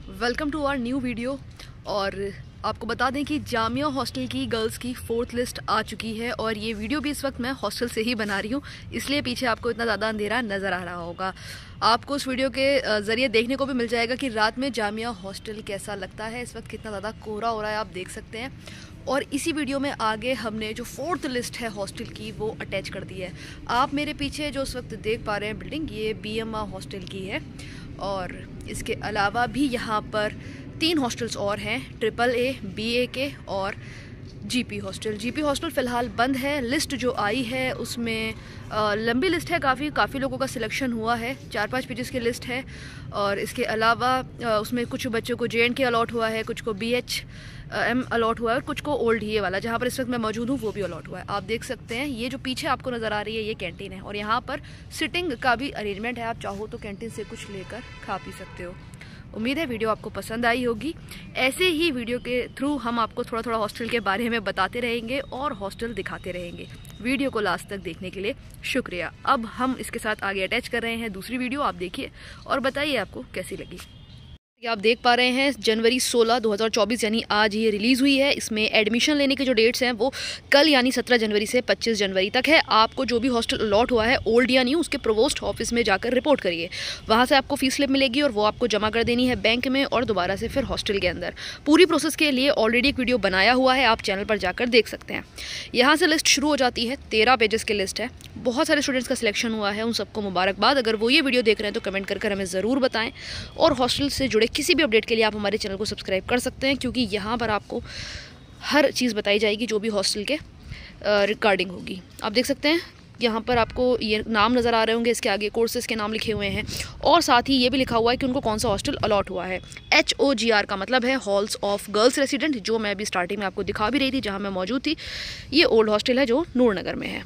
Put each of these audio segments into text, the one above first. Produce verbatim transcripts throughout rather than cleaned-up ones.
Welcome to our new video. और आपको बता दें कि जामिया हॉस्टल की गर्ल्स की फोर्थ लिस्ट आ चुकी है और ये वीडियो भी इस वक्त मैं हॉस्टल से ही बना रही हूँ, इसलिए पीछे आपको इतना ज़्यादा अंधेरा नज़र आ रहा होगा। आपको उस वीडियो के ज़रिए देखने को भी मिल जाएगा कि रात में जामिया हॉस्टल कैसा लगता है। इस वक्त कितना ज़्यादा कोहरा हो रहा है आप देख सकते हैं। और इसी वीडियो में आगे हमने जो फोर्थ लिस्ट है हॉस्टल की वो अटैच कर दी है। आप मेरे पीछे जो इस वक्त देख पा रहे हैं बिल्डिंग, ये बी एम आ हॉस्टल की है। और इसके अलावा भी यहाँ पर तीन हॉस्टल्स और हैं, ट्रिपल ए, बी ए के और जीपी हॉस्टल। जीपी हॉस्टल फ़िलहाल बंद है। लिस्ट जो आई है उसमें आ, लंबी लिस्ट है, काफ़ी काफ़ी लोगों का सिलेक्शन हुआ है, चार पाँच पेजेस की लिस्ट है। और इसके अलावा आ, उसमें कुछ बच्चों को जे एंड के अलॉट हुआ है, कुछ को बी एच एम अलॉट हुआ है और कुछ को ओल्ड ही वाला जहाँ पर इस वक्त मैं मौजूद हूँ वो भी अलॉट हुआ है। आप देख सकते हैं ये जो पीछे आपको नज़र आ रही है ये कैंटीन है और यहाँ पर सिटिंग का भी अरेंजमेंट है। आप चाहो तो कैंटीन से कुछ लेकर खा पी सकते हो। उम्मीद है वीडियो आपको पसंद आई होगी। ऐसे ही वीडियो के थ्रू हम आपको थोड़ा थोड़ा हॉस्टल के बारे में बताते रहेंगे और हॉस्टल दिखाते रहेंगे। वीडियो को लास्ट तक देखने के लिए शुक्रिया। अब हम इसके साथ आगे अटैच कर रहे हैं दूसरी वीडियो, आप देखिए और बताइए आपको कैसी लगी। आप देख पा रहे हैं जनवरी सोलह दो हज़ार चौबीस यानी आज ये रिलीज़ हुई है। इसमें एडमिशन लेने के जो डेट्स हैं वो कल यानी सत्रह जनवरी से पच्चीस जनवरी तक है। आपको जो भी हॉस्टल अलॉट हुआ है ओल्ड या न्यू, उसके प्रोवोस्ट ऑफिस में जाकर रिपोर्ट करिए। वहाँ से आपको फीस स्लिप मिलेगी और वो आपको जमा कर देनी है बैंक में और दोबारा से फिर हॉस्टल के अंदर। पूरी प्रोसेस के लिए ऑलरेडी एक वीडियो बनाया हुआ है, आप चैनल पर जाकर देख सकते हैं। यहाँ से लिस्ट शुरू हो जाती है, तेरह पेजेस की लिस्ट है। बहुत सारे स्टूडेंट्स का सिलेक्शन हुआ है, उन सबको मुबारकबाद। अगर वो ये वीडियो देख रहे हैं तो कमेंट कर कर हमें ज़रूर बताएं और हॉस्टल से जुड़े किसी भी अपडेट के लिए आप हमारे चैनल को सब्सक्राइब कर सकते हैं, क्योंकि यहाँ पर आपको हर चीज़ बताई जाएगी जो भी हॉस्टल के रिगार्डिंग होगी। आप देख सकते हैं यहाँ पर आपको ये नाम नज़र आ रहे होंगे, इसके आगे कोर्सेज़ के नाम लिखे हुए हैं और साथ ही ये भी लिखा हुआ है कि उनको कौन सा हॉस्टल अलॉट हुआ है। एच ओ जी आर का मतलब है हॉल्स ऑफ गर्ल्स रेसिडेंट, जो मैं अभी स्टार्टिंग में आपको दिखा भी रही थी जहाँ मैं मौजूद थी। ये ओल्ड हॉस्टल है जो नूर नगर में है।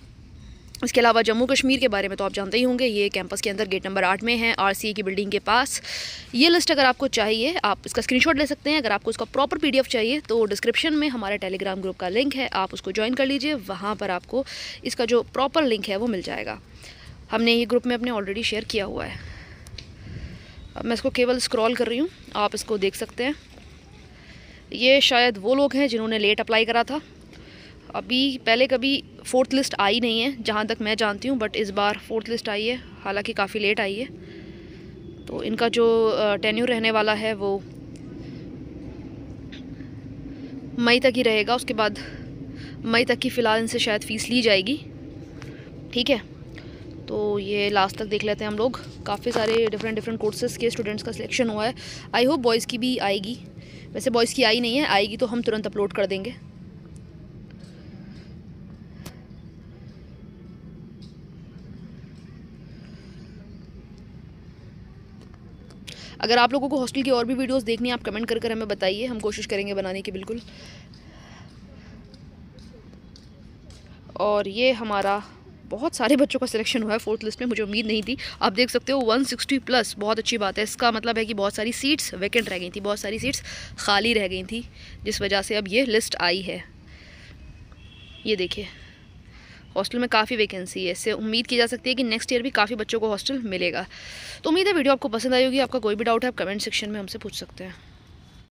इसके अलावा जम्मू कश्मीर के बारे में तो आप जानते ही होंगे, ये कैंपस के अंदर गेट नंबर आठ में है, आरसीए की बिल्डिंग के पास। ये लिस्ट अगर आपको चाहिए आप इसका स्क्रीनशॉट ले सकते हैं। अगर आपको इसका प्रॉपर पीडीएफ चाहिए तो डिस्क्रिप्शन में हमारे टेलीग्राम ग्रुप का लिंक है, आप उसको ज्वाइन कर लीजिए। वहाँ पर आपको इसका जो प्रॉपर लिंक है वो मिल जाएगा। हमने ये ग्रुप में अपने ऑलरेडी शेयर किया हुआ है। अब मैं इसको केवल स्क्रॉल कर रही हूँ, आप इसको देख सकते हैं। ये शायद वो लोग हैं जिन्होंने लेट अप्लाई करा था। अभी पहले कभी फोर्थ लिस्ट आई नहीं है जहाँ तक मैं जानती हूँ, बट इस बार फोर्थ लिस्ट आई है, हालांकि काफ़ी लेट आई है। तो इनका जो टेन्यूर रहने वाला है वो मई तक ही रहेगा। उसके बाद मई तक की फ़िलहाल इनसे शायद फ़ीस ली जाएगी। ठीक है, तो ये लास्ट तक देख लेते हैं हम लोग। काफ़ी सारे डिफरेंट डिफरेंट कोर्सेज़ के स्टूडेंट्स का सिलेक्शन हुआ है। आई होप बॉयज़ की भी आएगी। वैसे बॉयज़ की आई नहीं है, आएगी तो हम तुरंत अपलोड कर देंगे। अगर आप लोगों को हॉस्टल की और भी वीडियोस देखनी है आप कमेंट कर कर हमें बताइए, हम कोशिश करेंगे बनाने की बिल्कुल। और ये हमारा बहुत सारे बच्चों का सिलेक्शन हुआ है फोर्थ लिस्ट में, मुझे उम्मीद नहीं थी। आप देख सकते हो एक सौ साठ प्लस, बहुत अच्छी बात है। इसका मतलब है कि बहुत सारी सीट्स वैकेंट रह गई थी, बहुत सारी सीट्स खाली रह गई थी, जिस वजह से अब ये लिस्ट आई है। ये देखिए हॉस्टल में काफ़ी वैकेंसी है, इससे उम्मीद की जा सकती है कि नेक्स्ट ईयर भी काफ़ी बच्चों को हॉस्टल मिलेगा। तो उम्मीद है वीडियो आपको पसंद आई होगी। आपका कोई भी डाउट है आप कमेंट सेक्शन में हमसे पूछ सकते हैं।